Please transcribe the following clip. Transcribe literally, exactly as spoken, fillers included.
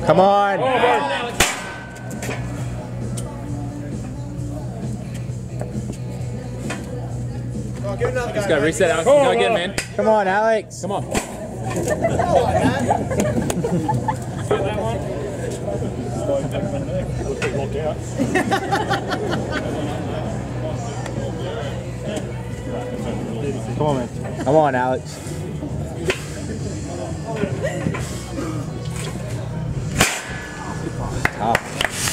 Come on. Oh, give another guy. Just gotta reset, Alex. Go again, man. Come on, Alex. Come on. Come on, man. Get that one. Come on, man. Come on, Alex.